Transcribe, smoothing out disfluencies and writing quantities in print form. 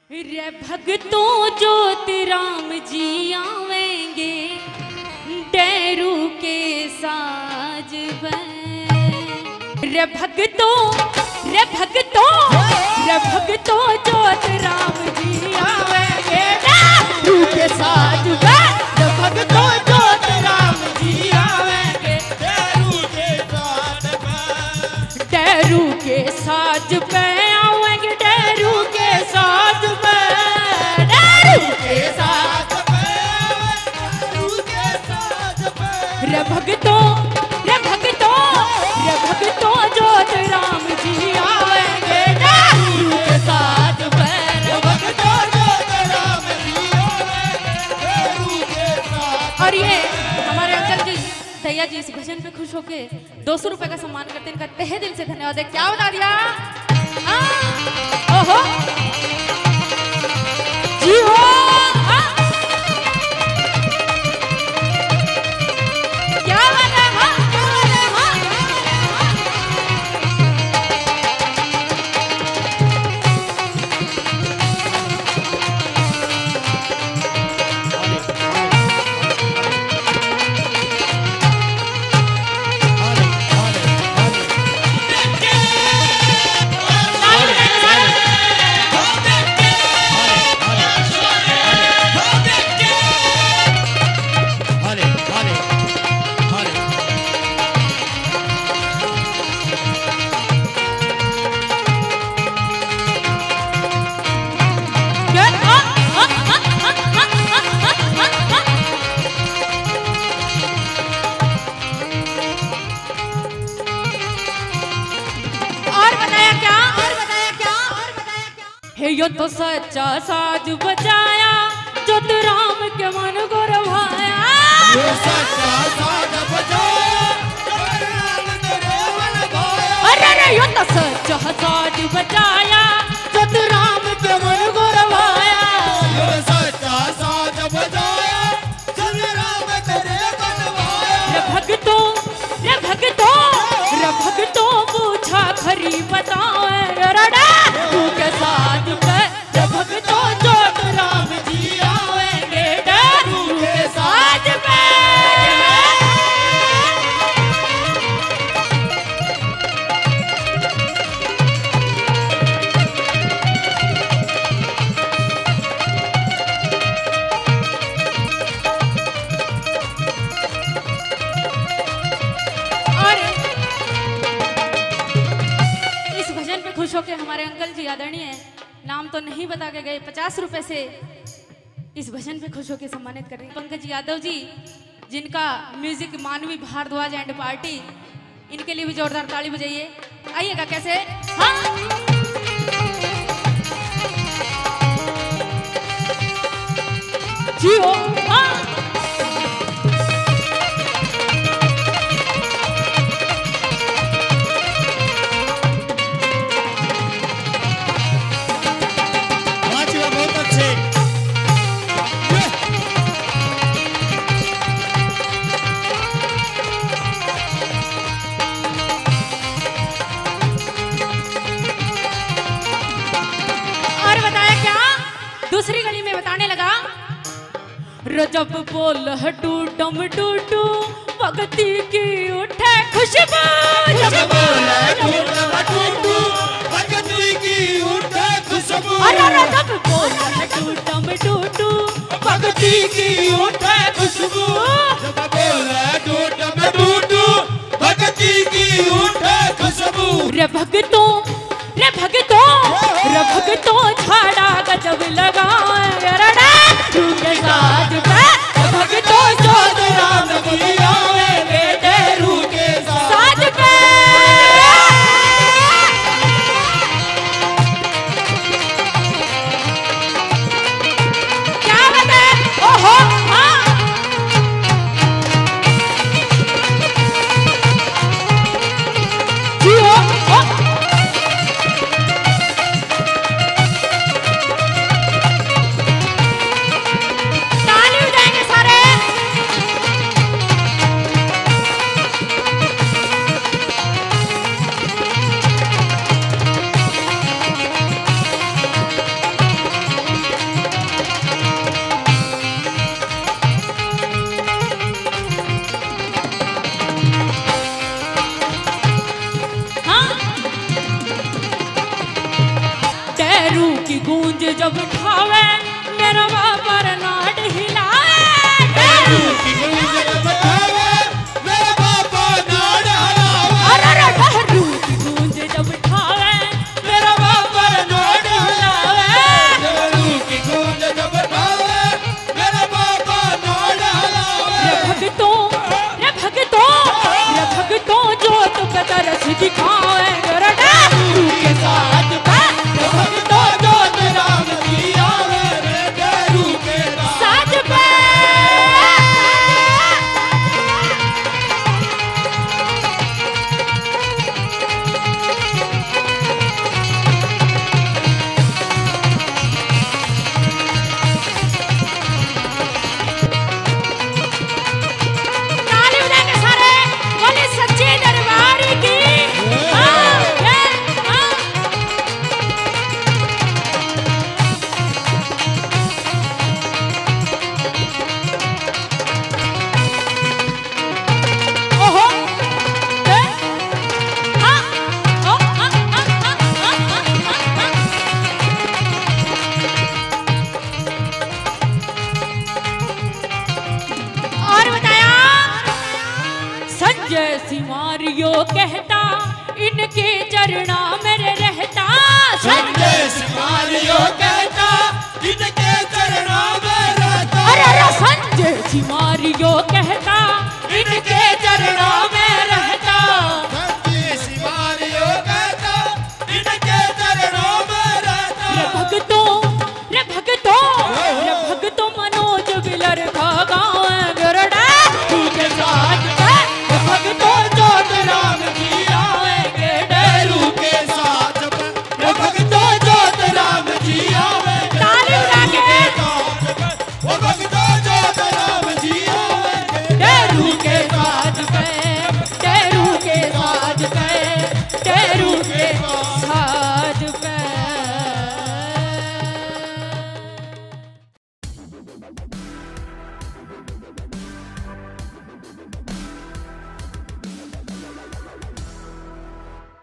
रे भगतों ज्योति राम जी आवेंगे डेरू के साज रे भगतों ज्योति राम जी आवेंगे डेरू के साज रे भगतों ज्योति राम जी आवेंगे डेरू के साज पे आवेंगे डेरू के साज पे रे भगतों ज्योत राम जी आवेंगे डेरू के साज पे रे भगतों ज्योत राम जी आवेंगे डेरू के साज। और ये हमारे अंकल जी भैया जी इस भजन पे खुश होके 200 रुपए का सम्मान करते हैं। इनका तहे दिल से धन्यवाद है। क्या बता दिया ओहो जी हो यो तो सच्चा साज बजाया जो तो राम के मन को रभाया। यो सच्चा साज बजाया अरे यो तो सच्चा साज बजाया जो तो राम के मन को रभाया। यो सच्चा साज बजाया जो तो राम तेरे मन भाया। रे भगतों पूछा खरी बताओ तू के साज पे रे भगतों ज्योत राम जी आवेंगे डेरू के साज पे। इस भजन पे खुश होके हमारे अंकल जी आदरणीय नाम तो नहीं बता के गए 50 रुपए से इस भजन पे खुश होकर सम्मानित कर रही हैं पंकज यादव जी, जिनका म्यूजिक मानवी भारद्वाज एंड पार्टी। इनके लिए भी जोरदार ताली बजाइए। आइएगा कैसे हाँ जी हो हाँ दूसरी गली में बताने लगा रजब बोल हटू डम टूटू भक्ति की उठे खुशबू। जब बोल हटू डम टूटू भक्ति की उठे खुशबू। अरे रजब बोल हटू डम टूटू भक्ति की उठे खुशबू। जब बोल हटू डम टूटू भक्ति की उठे खुशबू। रे भगतों झाड़ा गजब लगाओ तू के साज पे भगतों ज्योत राम जी आवेंगे डेरू के साज पे। क्या बता ओहो हाँ जी हो की गूंज जब ठावे मेरा बापर नाड हिलावे डमरू की गूंज जब ठावे मेरा बापा नाड हिलावे अरे डमरू की गूंज जब ठावे मेरा बापर नाड हिलावे डमरू की गूंज जब ठावे मेरा बापा नाड हिलावे रे भगतों जो तो तरस दिखावे डमरू के साथ भगतों जो राम की आवे रे डमरू के साथ ताली बजाएंगे सारे बोले सच्चे दरबार की सिमारियो कहता इनके चरणा मेरे रहता संजय सिमारियो कहता इनके चरणा में रहता अरे संजय सिमारियो कहता